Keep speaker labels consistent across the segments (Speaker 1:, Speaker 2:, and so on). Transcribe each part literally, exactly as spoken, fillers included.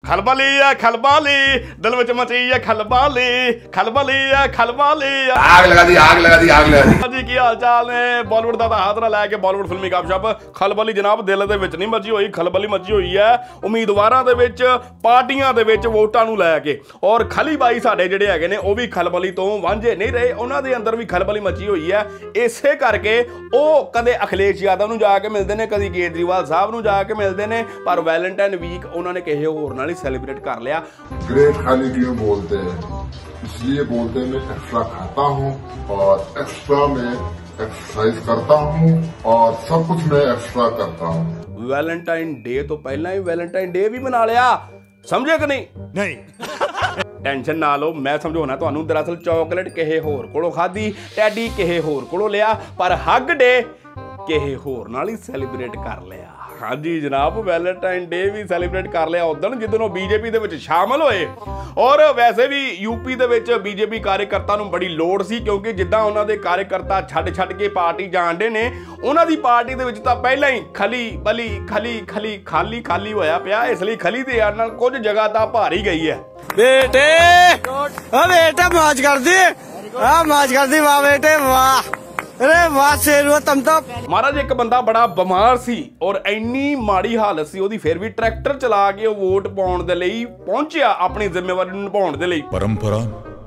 Speaker 1: खलबली है खलबली दिल विच मची है खलबली खलबली है खलबली
Speaker 2: आग लगा दी आग लगा दी आग लगा दी
Speaker 1: जी की हाल चाल ने बॉलीवुड दा हाथ ना लैके बॉलीवुड फिल्मी गपशप खलबली जनाब दिल दे विच नहीं मची हुई खलबली मची हुई है उम्मीदवारां दे विच पार्टियां दे विच वोटां नूं लैके और खली बाई साडे जिहड़े हैगे ने ओ भी खलबली तो वांझे नहीं रहे उन्हां दे अंदर भी खलबली मची हुई है इसे करके ओ कदे अखिलेश यादव नूं जाके मिलदे ने कदी केजरीवाल साहब नूं जाके मिलदे ने पर वैलेंटाइन वीक उन्होंने किसी होर नाल सेलिब्रेट कर लिया।
Speaker 3: ग्रेट खाली क्यों बोलते हैं? इसलिए बोलते हैं मैं एक्स्ट्रा खाता हूँ और एक्स्ट्रा में एक्सरसाइज करता हूँ और सब कुछ मैं एक्स्ट्रा करता हूँ।
Speaker 1: वैलेंटाइन डे तो पहला ही वैलेंटाइन डे भी मना लिया समझे कि नहीं? नहीं टेंशन ना लो मैं समझाना तुहानू दरअसल चॉकलेट किसी होर कोलों खाधी टैडी किसी होर कोलों लिया पर हग डे किसी होर नाल ही सेलिब्रेट कर लिया। हाँ जी जनाब वैलेंटाइन डे भी सैलीब्रेट कर लिया उदन जिदनों बीजेपी दे विच शामिल होए और वैसे भी यूपी दे विच बीजेपी कार्यकर्ता नूं बड़ी लोड़ सी क्योंकि जिद्दां उन्हां दे कार्यकर्ता छड्ड छड्ड के पार्टी जाणदे ने उन्हां दी पार्टी दे विच तां पहिलां ही खली बली खली खली खाली खाली होया पिया इसलिए खली दे नाल कुछ जगह तां भारी गई है।
Speaker 4: बेटे ओ बेटा मौज कर दी हां मौज कर दी वाह बेटे वाह अरे वाह शेर तुम तो
Speaker 1: महाराज एक बंदा बड़ा बीमार सी और इन्नी माड़ी हालत सी ओदी फिर भी ट्रैक्टर चला के वोट पाउण दे लई पहुंचिया अपनी जिम्मेवारी निभाउण दे लई।
Speaker 5: परंपरा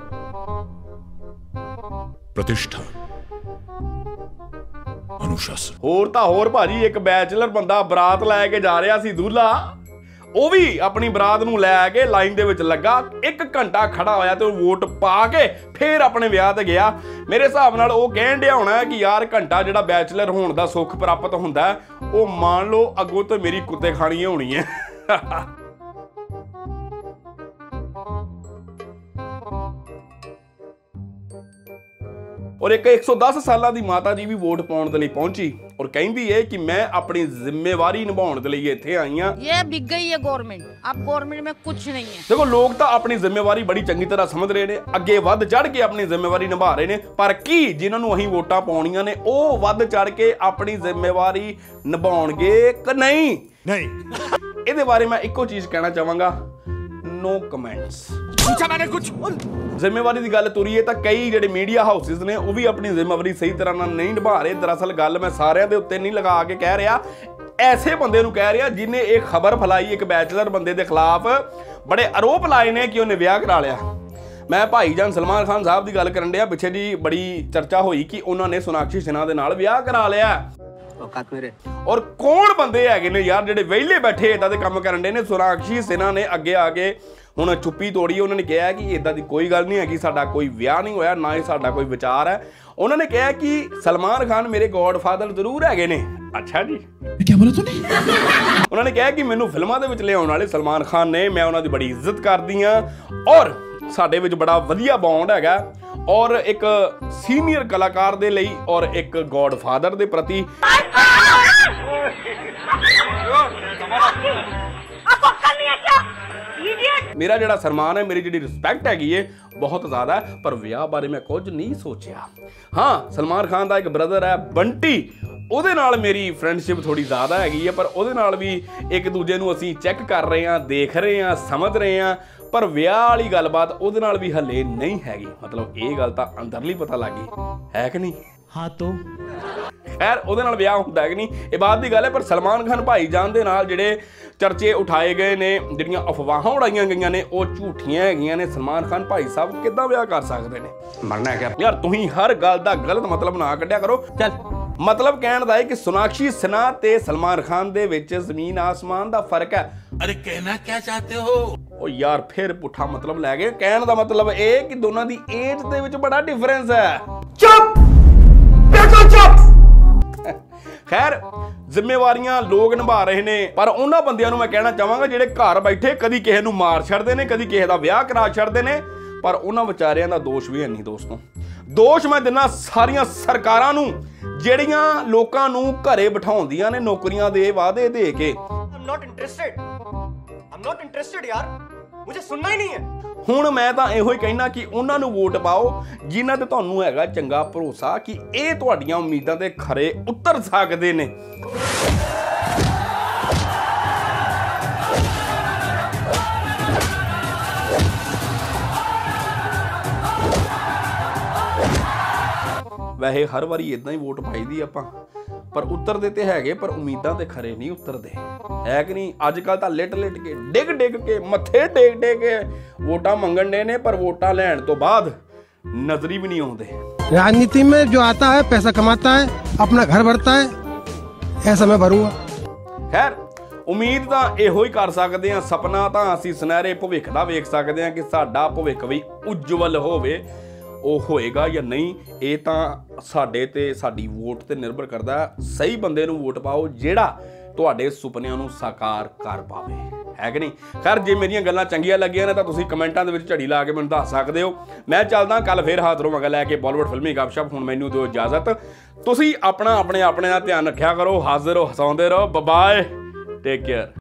Speaker 5: प्रतिष्ठा अनुशासन
Speaker 1: होर तां होर भाजी एक बैचलर बंदा बरात लैके जा रहा सी दूल्हा ਉਹ ਵੀ ਆਪਣੀ ਬਰਾਤ ਨੂੰ ਲੈ ਕੇ ਲਾਈਨ ਦੇ ਵਿੱਚ ਲੱਗਾ ਇੱਕ ਘੰਟਾ ਖੜਾ ਹੋਇਆ ਤੇ ਵੋਟ ਪਾ ਕੇ ਫੇਰ ਆਪਣੇ ਵਿਆਹ ਤੇ ਗਿਆ। ਮੇਰੇ ਹਿਸਾਬ ਨਾਲ ਉਹ ਕਹਿਣ ਡਿਆ ਹੋਣਾ ਕਿ ਯਾਰ ਘੰਟਾ ਜਿਹੜਾ ਬੈਚਲਰ ਹੋਣ ਦਾ ਸੁੱਖ ਪ੍ਰਾਪਤ ਹੁੰਦਾ ਉਹ ਮੰਨ ਲਓ ਅੱਗੋਂ ਤੇ ਮੇਰੀ ਕੁੱਤੇ ਖਾਣੀ ਹੋਣੀ ਹੈ। और एक एक सौ दस साल की माता जी भी वोट पाने के लिए पहुंची और कहती है कि मैं अपनी जिम्मेवारी निभाने के लिए इत्थे आई हां।
Speaker 6: ये बिक गई है गवर्नमेंट अब गवर्नमेंट में कुछ नहीं है।
Speaker 1: देखो लोग तो अपनी जिम्मेवारी बड़ी चंगी तरह समझ रहे ने अगे वध चढ़ के अपनी जिम्मेवारी निभा रहे ने पर की जिन्होंने अहीं वोटां पाउणियां ने ओ वध चढ़ के अपनी जिम्मेवारी निभाउणगे कि नहीं नहीं इहदे बारे मैं इक्को चीज कहना चाहांगा नो कमेंट्स। पूछा मैंने कुछ जिम्मेवारी की गल तुरी है तो कई जिहड़े मीडिया हाउसिस ने वो भी अपनी जिम्मेवारी सही तरह नाल नहीं निभा रहे। दरअसल गल मैं सारिਆਂ ਦੇ ਉੱਤੇ नहीं लगा के कह रहा ऐसे बंदे नूं कह रहा जिन्हें एक खबर फैलाई एक बैचलर बंदे के खिलाफ बड़े आरोप लाए ने कि उन्हें विआह करा लिया। मैं भाईजान सलमान खान साहब की गल करन दिया पिछे जी बड़ी चर्चा हुई कि उन्होंने सोनाक्षी सिन्हा दे नाल विआह करा लिया मेरे और कौन बंदे है ने यार जिहड़े वेले बैठे इदां दे काम करन दे ने। सोनाक्षी सिन्हा ने अगे आके हुण चुप्पी तोड़ी उन्होंने कहा कि इदां दी कोई गल नहीं है कि साडा कोई विआह नहीं होया ना ही साडा कोई विचार है। उन्होंने कहा कि सलमान खान मेरे गॉडफादर जरूर है ने। अच्छा जी क्या बोला तूने? उन्होंने कहा कि मैनू फिल्मां दे विच लिआउण वाले सलमान खान ने मैं उन्हां दी बड़ी इज्जत करदी हां और साडे विच बड़ा वधिया बॉन्ड हैगा और एक सीनियर कलाकार दे लई और एक गॉडफादर दे प्रति मेरा जिहड़ा सन्मान है मेरी जिहड़ी रिस्पैक्ट हैगी है बहुत ज़्यादा है पर विआह बारे मैं कुछ नहीं सोचिया। हाँ सलमान खान का एक ब्रदर है बंटी ਉਹਦੇ ਨਾਲ मेरी फ्रेंडशिप थोड़ी ज़्यादा हैगी है पर ਉਹਦੇ ਨਾਲ भी एक दूजे ਨੂੰ ਅਸੀਂ चेक कर रहे हैं देख रहे हैं समझ रहे हैं पर ਵਿਆਹ वाली गलबात ਉਹਦੇ ਨਾਲ भी हले नहीं हैगी। मतलब ये गल तो अंदरली पता लग गई है कि नहीं? हाँ तो खैर ਉਹਦੇ ਨਾਲ ਵਿਆਹ ਹੁੰਦਾ ਹੈ कि नहीं ये बात की गल है पर सलमान खान भाईजान ਦੇ ਨਾਲ ਜਿਹੜੇ चर्चे उठाए गए ने ਜਿਹੜੀਆਂ अफवाहां उड़ाईਆਂ गईਆਂ ने ਉਹ ਝੂਠੀਆਂ ਹੈਗੀਆਂ ਨੇ। सलमान खान भाई साहब किद्दां ਵਿਆਹ कर सकते हैं? मरना है यार तुसीं हर गल दा गलत मतलब ना कढ़िया करो। चल मतलब कहण दा है कि सोनाक्षी सिन्हा ते सलमान खान दे विच जमीन आसमान दा फर्क है। अरे कहना क्या चाहते हो? ओ यार फिर पुठा मतलब लै गए। कहण दा मतलब ए कि दोनों दी एज दे विच बड़ा डिफरेंस है। चुप बिल्कुल चुप। खैर जिम्मेवारियां लोग निभा रहे ने पर उन्हां बंदियां नूं मैं कहना चाहांगा जिहड़े घर बैठे कदी किसे नूं मार छड्डदे ने कदी किसे दा विआह करा छड्डदे ने पर उन्हां विचारियां दा दोष भी है नहीं। दोस्तों दोष मैं दिना सारियां सरकारां नूं ਜਿਹੜੀਆਂ ਲੋਕਾਂ ਨੂੰ ਘਰੇ ਬਿਠਾਉਂਦੀਆਂ ਨੇ ਨੌਕਰੀਆਂ ਦੇ ਵਾਅਦੇ ਦੇ ਕੇ। I'm not interested. I'm not interested यार मुझे सुनना ही नहीं है। ਹੁਣ ਮੈਂ ਤਾਂ ਇਹੋ ਹੀ ਕਹਿਣਾ ਕਿ ਉਹਨਾਂ ਨੂੰ ਵੋਟ ਪਾਓ ਜਿਨ੍ਹਾਂ ਤੇ ਤੁਹਾਨੂੰ ਹੈਗਾ ਚੰਗਾ ਭਰੋਸਾ ਕਿ ਇਹ ਤੁਹਾਡੀਆਂ ਉਮੀਦਾਂ ਤੇ ਖਰੇ ਉਤਰ ਸਕਦੇ ਨੇ। ਵੈਸੇ ਹਰ ਵਾਰੀ ਇਦਾਂ ਹੀ ਵੋਟ ਪਾਈਦੀ ਆਪਾਂ, ਪਰ ਉਤਰਦੇ ਤੇ ਹੈਗੇ, ਪਰ ਉਮੀਦਾਂ ਤੇ ਖਰੇ ਨਹੀਂ ਉਤਰਦੇ ਹੈ ਕਿ ਨਹੀਂ। ਅੱਜ ਕੱਲ ਤਾਂ ਲਿਟ ਲਿਟ ਕੇ ਡਿੱਗ ਡਿੱਗ ਕੇ ਮੱਥੇ ਟੇਕ ਟੇਕ ਕੇ ਵੋਟਾਂ ਮੰਗਣ ਦੇ ਨੇ, ਪਰ ਵੋਟਾਂ ਲੈਣ ਤੋਂ ਬਾਅਦ नजरी भी नहीं आते।
Speaker 7: राजनीति में जो आता है पैसा कमाता है, अपना घर भरता है, ऐसा मैं भरूंगा।
Speaker 1: खैर उम्मीद ਤਾਂ ਇਹੋ ਹੀ ਕਰ ਸਕਦੇ ਹਾਂ, ਸੁਪਨਾ ਤਾਂ ਅਸੀਂ ਸੁਨਹਿਰੇ ਭਵਿੱਖ ਦਾ ਵੇਖ ਸਕਦੇ ਹਾਂ ਕਿ ਸਾਡਾ ਭਵਿੱਖ ਵੀ ਉਜਵਲ ਹੋਵੇ। ਉਹ ਹੋਏਗਾ ਜਾਂ ਨਹੀਂ ਇਹ ਤਾਂ ਸਾਡੇ ਤੇ ਸਾਡੀ ਵੋਟ ਤੇ ਨਿਰਭਰ ਕਰਦਾ। ਸਹੀ ਬੰਦੇ ਨੂੰ ਵੋਟ ਪਾਓ ਜਿਹੜਾ ਤੁਹਾਡੇ ਸੁਪਨਿਆਂ ਨੂੰ ਸਾਕਾਰ ਕਰ ਪਾਵੇ, ਹੈ ਕਿ ਨਹੀਂ। ਖੈਰ ਜੇ ਮੇਰੀਆਂ ਗੱਲਾਂ ਚੰਗੀਆਂ ਲੱਗੀਆਂ ਨੇ ਤਾਂ ਤੁਸੀਂ ਕਮੈਂਟਾਂ ਦੇ ਵਿੱਚ ਝੜੀ ਲਾ ਕੇ ਮੈਨੂੰ ਦੱਸ ਸਕਦੇ ਹੋ। ਮੈਂ ਚੱਲਦਾ ਕੱਲ ਫੇਰ ਹਾਜ਼ਰ ਹੋਵਾਂਗਾ ਲੈ ਕੇ ਬਾਲੀਵੁੱਡ ਫਿਲਮੀ ਗੱਪਸ਼ਪ। ਹੁਣ ਮੈਨੂੰ ਦਿਓ ਇਜਾਜ਼ਤ। ਤੁਸੀਂ ਆਪਣਾ ਆਪਣੇ ਆਪਣੇ ਦਾ ਧਿਆਨ ਰੱਖਿਆ ਕਰੋ। ਹਾਜ਼ਰ ਹੋ, ਹਸਾਉਂਦੇ ਰਹੋ। Bye, take care.